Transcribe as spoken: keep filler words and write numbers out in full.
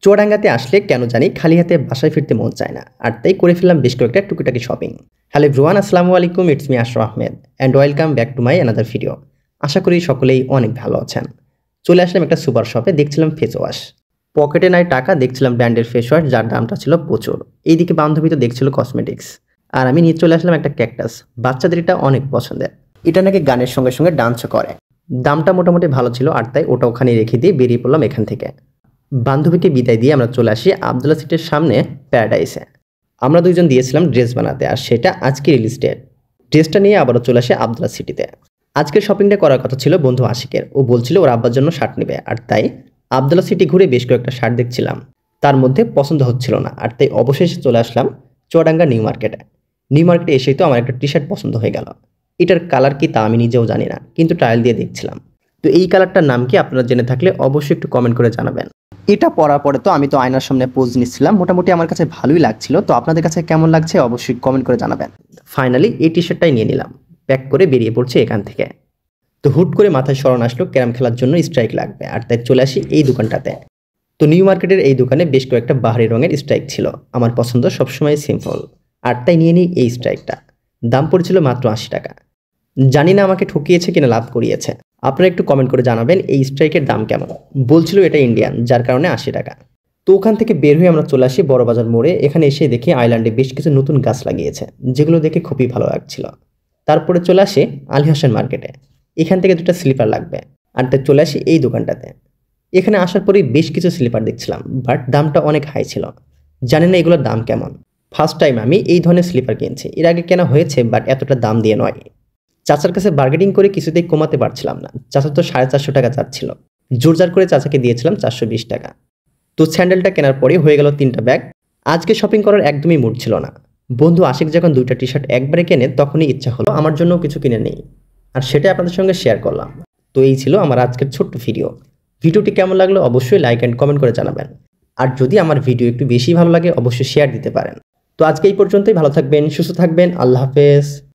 চুয়াডাঙ্গাতে আসলে কেন জানি খালি হাতে বাসায় ফিরতে মন চায় না, আর তাই করে ফেললাম বেশ কয়েকটা টুকিটাকি শপিং। হ্যালো এভরিওয়ান, আসসালামু আলাইকুম, it's me Ashraf Ahmed and welcome back to my another video. আশা করি সকলেই অনেক ভালো আছেন। চলে আসলাম একটা সুপার শপে, দেখছিলাম ফেস ওয়াশ। পকেটে নাই টাকা, দেখছিলাম ব্র্যান্ডের ফেস ওয়াশ যার দামটা ছিল প্রচুর। এইদিকে বান্ধবী তো দেখছিল কসমেটিক্স, আর আমি নিয়ে চলে আসলাম একটা ক্যাকটাস। বাচ্চাদের এটা অনেক পছন্দের, এটা নাকি গানের সঙ্গে সঙ্গে ডান্সও করে। দামটা মোটামুটি ভালো ছিল, আর তাই ওটা ওখানে রেখে দিয়ে বেরিয়ে পড়লাম এখান থেকে। বান্ধবীকে বিদায় দিয়ে আমরা চলে আসি আবদুল্লা সিটির সামনে প্যারাডাইসে। আমরা দুইজন দিয়েছিলাম ড্রেস বানাতে, আর সেটা আজকে রিলিজ ডেট। ড্রেসটা নিয়ে আবারও চলে আসি আবদুল্লা সিটিতে। আজকের শপিংটা করার কথা ছিল বন্ধু আশিকের, ও বলছিল ওর আব্বার জন্য শার্ট নেবে, আর তাই আবদুল্লা সিটি ঘুরে বেশ কয়েকটা শার্ট দেখছিলাম, তার মধ্যে পছন্দ হচ্ছিল না, আর তাই অবশেষে চলে আসলাম চুয়াডাঙ্গা নিউ মার্কেটে। নিউ মার্কেটে এসেই তো আমার একটা টি শার্ট পছন্দ হয়ে গেল। এটার কালার কি তা আমি নিজেও জানি না, কিন্তু ট্রায়াল দিয়ে দেখছিলাম। তো এই কালারটার নাম কি আপনারা জেনে থাকলে অবশ্যই একটু কমেন্ট করে জানাবেন। এটা পরার পরে তো আমি তো আয়নার সামনে পোজ নিচ্ছিলাম, মোটামুটি আমার কাছে ভালোই লাগছিল। তো আপনাদের কাছে কেমন লাগছে অবশ্যই কমেন্ট করে জানাবেন। ফাইনালি এই টি শার্টটাই নিয়ে নিলাম, প্যাক করে বেরিয়ে পড়ছি এখান থেকে। তো হুট করে মাথায় স্মরণ আসলো ক্যারাম খেলার জন্য স্ট্রাইক লাগবে, আর তাই চলে আসি এই দোকানটাতে। তো নিউ মার্কেটের এই দোকানে বেশ কয়েকটা বাহারি রঙের স্ট্রাইক ছিল, আমার পছন্দ সবসময় সিম্পল, আর তাই নিয়ে নিই এই স্ট্রাইকটা। দাম পড়েছিল মাত্র আশি টাকা। জানি না আমাকে ঠকিয়েছে কিনা লাভ করিয়েছে। আপনারা একটু কমেন্ট করে জানাবেন এই স্ট্রাইকের দাম কেমন। বলছিল এটা ইন্ডিয়ান, যার কারণে আশি টাকা। তো ওখান থেকে বের হয়ে আমরা চলে আসি বড়বাজার মোড়ে। এখানে এসে দেখি আইল্যান্ডে বেশ কিছু নতুন গাছ লাগিয়েছে, যেগুলো দেখে খুবই ভালো লাগছিল। তারপরে চলে আসি আলী হোসেন মার্কেটে। এখান থেকে দুটো স্লিপার লাগবে, আর তাই চলে আসি এই দোকানটাতে। এখানে আসার পরেই বেশ কিছু স্লিপার দেখছিলাম, বাট দামটা অনেক হাই ছিল। জানি না এগুলোর দাম কেমন। ফার্স্ট টাইম আমি এই ধরনের স্লিপার কিনছি, এর আগে কেনা হয়েছে বাট এতটা দাম দিয়ে নয়। চাচার কাছে বার্গেনিং করে কিছুতেই কমাতে পারছিলাম না। চাচা তো সাড়ে চারশো টাকা চাচ্ছিল, জোরজার করে চাচাকে দিয়েছিলাম চারশো বিশ টাকা। তো স্যান্ডেলটা কেনার পরে হয়ে গেল তিনটা ব্যাগ। আজকে শপিং করার একদমই মুড ছিল না। বন্ধু আশিক যখন দুইটা টি শার্ট একবারে কেনে, তখনই ইচ্ছা হলো আমার জন্য কিছু কিনে নেই, আর সেটা আপনাদের সঙ্গে শেয়ার করলাম। তো এই ছিল আমার আজকের ছোট্ট ভিডিও। ভিডিওটি কেমন লাগলো অবশ্যই লাইক অ্যান্ড কমেন্ট করে জানাবেন। আর যদি আমার ভিডিও একটু বেশি ভালো লাগে অবশ্যই শেয়ার দিতে পারেন। তো আজকে এই পর্যন্তই, ভালো থাকবেন, সুস্থ থাকবেন, আল্লাহ হাফেজ।